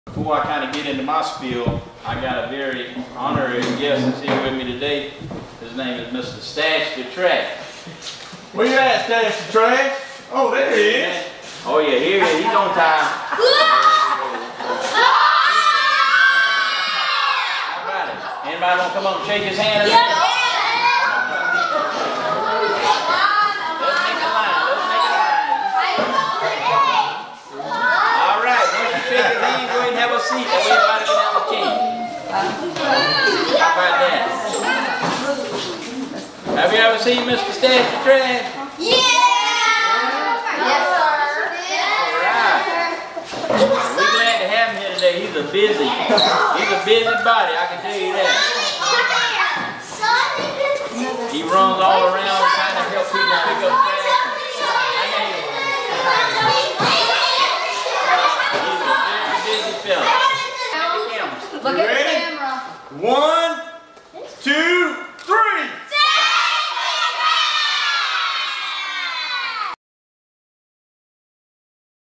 Before I kind of get into my spiel, I got a very honorary guest that's here with me today. His name is Mr. Stash the Trash. Where you at, Stash the Trash? Oh, there he is. Oh yeah, here he is. He's on time. How about it? Anybody want to come up and shake his hand? Yeah. Let's make a line. Let's make a line. All right. Once you shake his hand, go ahead and have a seat. That way everybody can have a chance. How about that? Have you ever seen Mr. Stash the Trash? Yeah! Yes, sir. We're glad to have him here today. He's a busy body, I can tell you that. He runs all around trying to help people pick up trash. He's a very busy fella. Look at the camera. 1,